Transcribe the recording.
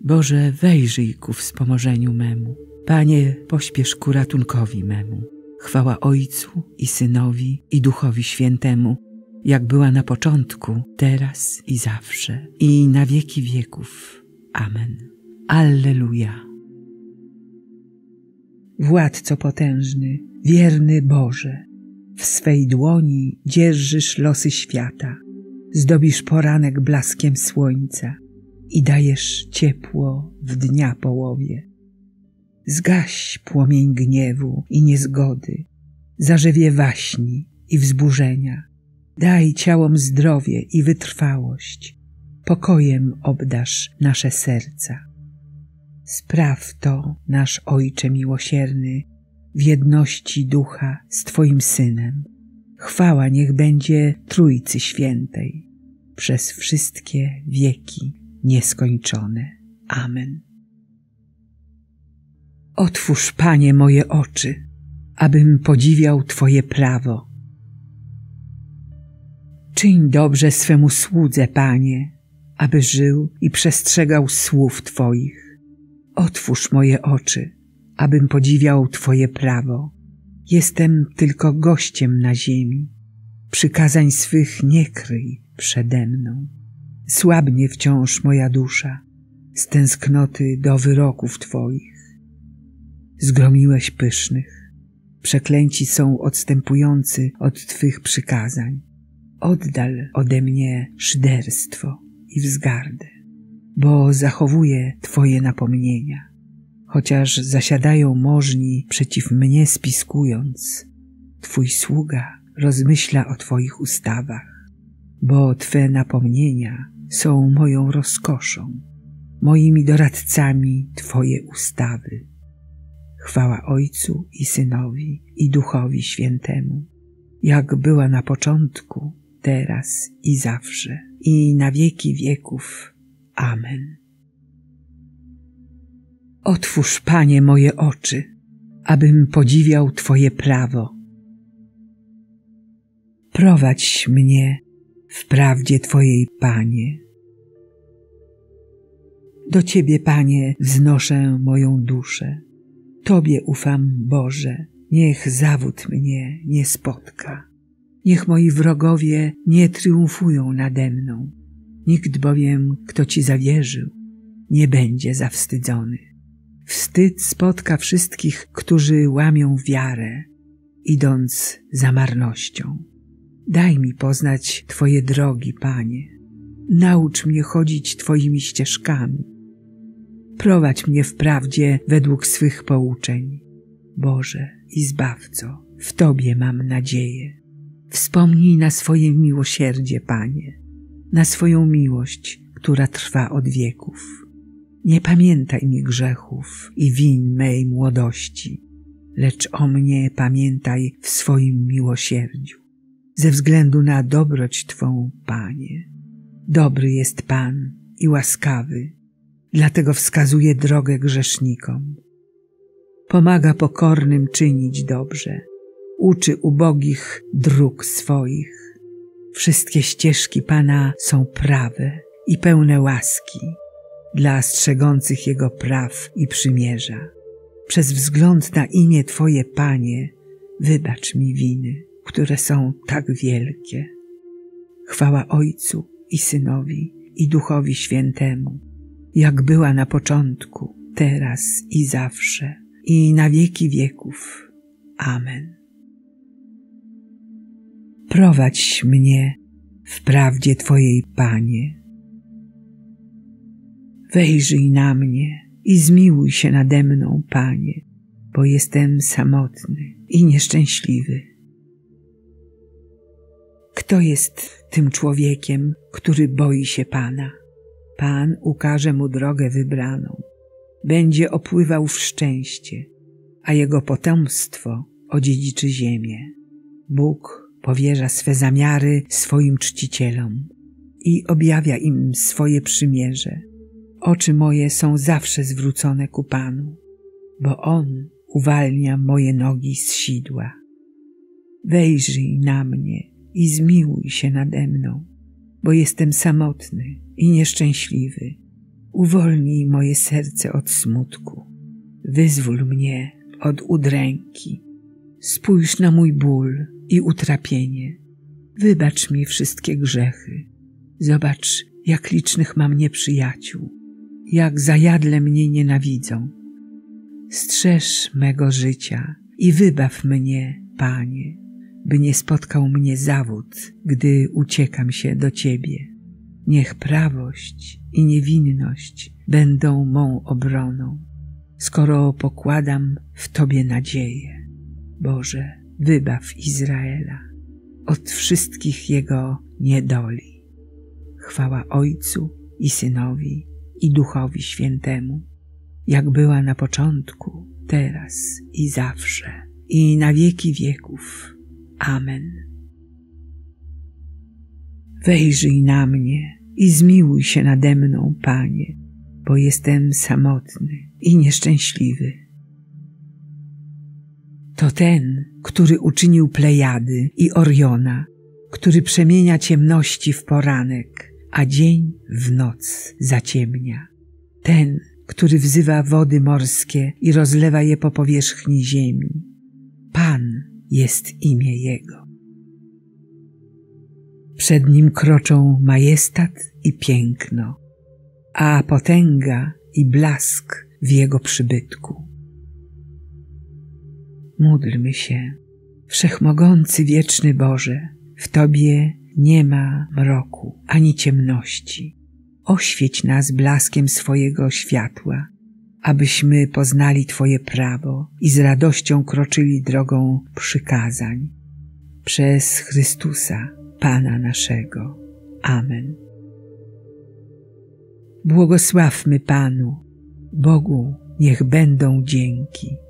Boże, wejrzyj ku wspomożeniu memu. Panie, pośpiesz ku ratunkowi memu. Chwała Ojcu i Synowi i Duchowi Świętemu, jak była na początku, teraz i zawsze, i na wieki wieków. Amen. Alleluja. Władco potężny, wierny Boże, w swej dłoni dzierżysz losy świata, zdobisz poranek blaskiem słońca i dajesz ciepło w dnia połowie. Zgaś płomień gniewu i niezgody, zarzewie waśni i wzburzenia. Daj ciałom zdrowie i wytrwałość, pokojem obdarz nasze serca. Spraw to, nasz Ojcze miłosierny, w jedności Ducha z Twoim Synem. Chwała niech będzie Trójcy Świętej, przez wszystkie wieki nieskończone. Amen. Otwórz, Panie, moje oczy, abym podziwiał Twoje prawo. Czyń dobrze swemu słudze, Panie, aby żył i przestrzegał słów Twoich. Otwórz moje oczy, abym podziwiał Twoje prawo. Jestem tylko gościem na ziemi. Przykazań swych nie kryj przede mną. Słabnie wciąż moja dusza z tęsknoty do wyroków Twoich. Zgromiłeś pysznych, przeklęci są odstępujący od Twych przykazań. Oddal ode mnie szyderstwo i wzgardę, bo zachowuję Twoje napomnienia. Chociaż zasiadają możni przeciw mnie spiskując, Twój sługa rozmyśla o Twoich ustawach, bo Twe napomnienia są moją rozkoszą, moimi doradcami Twoje ustawy. Chwała Ojcu i Synowi i Duchowi Świętemu, jak była na początku, teraz i zawsze, i na wieki wieków. Amen. Otwórz, Panie, moje oczy, abym podziwiał Twoje prawo. Prowadź mnie w prawdzie Twojej, Panie. Do Ciebie, Panie, wznoszę moją duszę. Tobie ufam, Boże, niech zawód mnie nie spotka. Niech moi wrogowie nie triumfują nade mną. Nikt bowiem, kto Ci zawierzył, nie będzie zawstydzony. Wstyd spotka wszystkich, którzy łamią wiarę, idąc za marnością. Daj mi poznać Twoje drogi, Panie. Naucz mnie chodzić Twoimi ścieżkami. Prowadź mnie w prawdzie według swych pouczeń. Boże i Zbawco, w Tobie mam nadzieję. Wspomnij na swoje miłosierdzie, Panie, na swoją miłość, która trwa od wieków. Nie pamiętaj mi grzechów i win mej młodości, lecz o mnie pamiętaj w swoim miłosierdziu, ze względu na dobroć Twą, Panie. Dobry jest Pan i łaskawy, dlatego wskazuje drogę grzesznikom. Pomaga pokornym czynić dobrze, uczy ubogich dróg swoich. Wszystkie ścieżki Pana są prawe i pełne łaski dla strzegących Jego praw i przymierza. Przez wzgląd na imię Twoje, Panie, wybacz mi winy, które są tak wielkie. Chwała Ojcu i Synowi i Duchowi Świętemu, jak była na początku, teraz i zawsze, i na wieki wieków. Amen. Prowadź mnie w prawdzie Twojej, Panie. Wejrzyj na mnie i zmiłuj się nade mną, Panie, bo jestem samotny i nieszczęśliwy. Kto jest tym człowiekiem, który boi się Pana? Pan ukaże mu drogę wybraną. Będzie opływał w szczęście, a jego potomstwo odziedziczy ziemię. Bóg powierza swe zamiary swoim czcicielom i objawia im swoje przymierze. Oczy moje są zawsze zwrócone ku Panu, bo On uwalnia moje nogi z sidła. Wejrzyj na mnie i zmiłuj się nade mną, bo jestem samotny i nieszczęśliwy. Uwolnij moje serce od smutku. Wyzwól mnie od udręki. Spójrz na mój ból i utrapienie. Wybacz mi wszystkie grzechy. Zobacz, jak licznych mam nieprzyjaciół, jak zajadle mnie nienawidzą. Strzeż mego życia i wybaw mnie, Panie, by nie spotkał mnie zawód, gdy uciekam się do Ciebie. Niech prawość i niewinność będą mą obroną, skoro pokładam w Tobie nadzieję. Boże, wybaw Izraela od wszystkich jego niedoli. Chwała Ojcu i Synowi i Duchowi Świętemu, jak była na początku, teraz i zawsze, i na wieki wieków. Amen. Wejrzyj na mnie i zmiłuj się nade mną, Panie, bo jestem samotny i nieszczęśliwy. To ten, który uczynił Plejady i Oriona, który przemienia ciemności w poranek, a dzień w noc zaciemnia. Ten, który wzywa wody morskie i rozlewa je po powierzchni ziemi. Pan jest imię Jego. Przed Nim kroczą majestat i piękno, a potęga i blask w Jego przybytku. Módlmy się. Wszechmogący wieczny Boże, w Tobie nie ma mroku ani ciemności. Oświeć nas blaskiem swojego światła, abyśmy poznali Twoje prawo i z radością kroczyli drogą przykazań. Przez Chrystusa, Pana naszego. Amen. Błogosławmy Panu, Bogu niech będą dzięki.